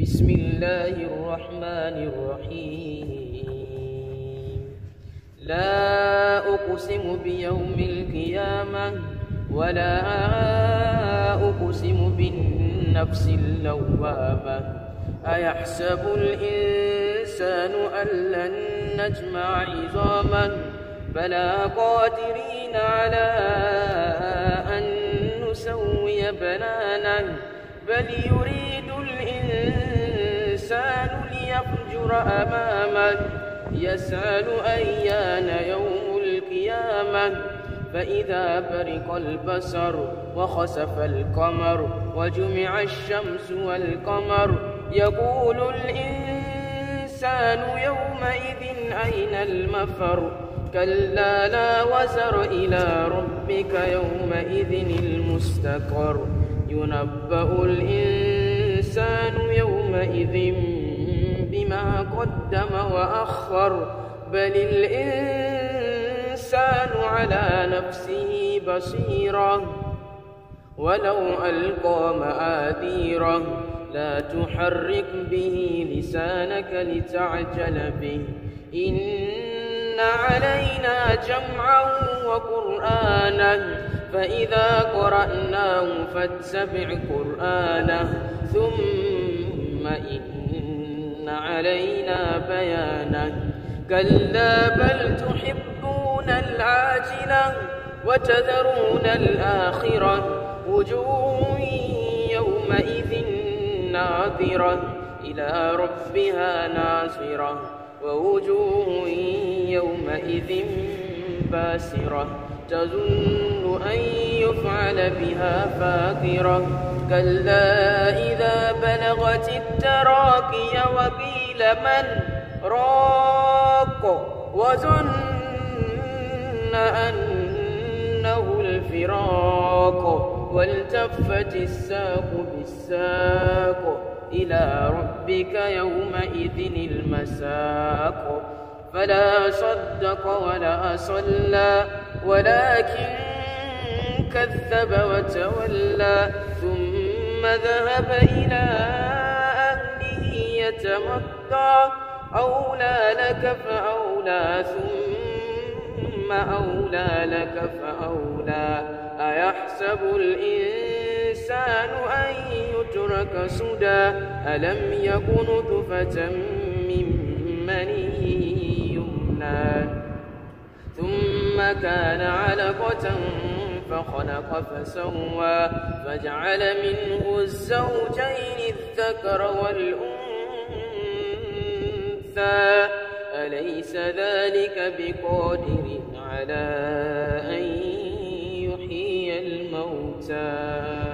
بسم الله الرحمن الرحيم. لا أقسم بيوم القيامة ولا أقسم بالنفس اللوامة. أيحسب الإنسان أن لن نجمع عظامه بلى قادرين على أن نسوي بنانه بل يريد الإنسان ليفجر أمامه يسأل أيان يوم القيامة فإذا برق البصر وخسف القمر وجمع الشمس والقمر يقول الإنسان يومئذ أين المفر كلا لا وزر إلى ربك يومئذ المستقر ينبأ الإنسان يومئذ بما قدم وأخر بل الإنسان على نفسه بصيرة ولو ألقى مآثيره لا تحرك به لسانك لتعجل به إن علينا جمعه وقرآنه فإذا قرأناه فاتبع قرآنه ثم إن علينا بيانه كلا بل تحبون العاجلة وتذرون الآخرة وجوه يومئذ ناظرة إلى ربها ناظرة ووجوه يومئذ باسرة تظن أن يفعل بها فاقرة كلا إذا بلغت التراقي وقيل من راق وظن أنه الفراق والتفت الساق بالساق إلى ربك يومئذ المساق فلا صدق ولا صلى ولكن كذب وتولى ثم ذهب إلى أهله يتمطى أولى لك فأولى ثم أولى لك فأولى أيحسب الإنسان أن يترك سدى ألم يك نطفة من مني يمنى ثم كان علقة فخلق فسوى فجعل منه الزوجين الذكر والأنثى أليس ذلك بقادر على أن يحيي الموتى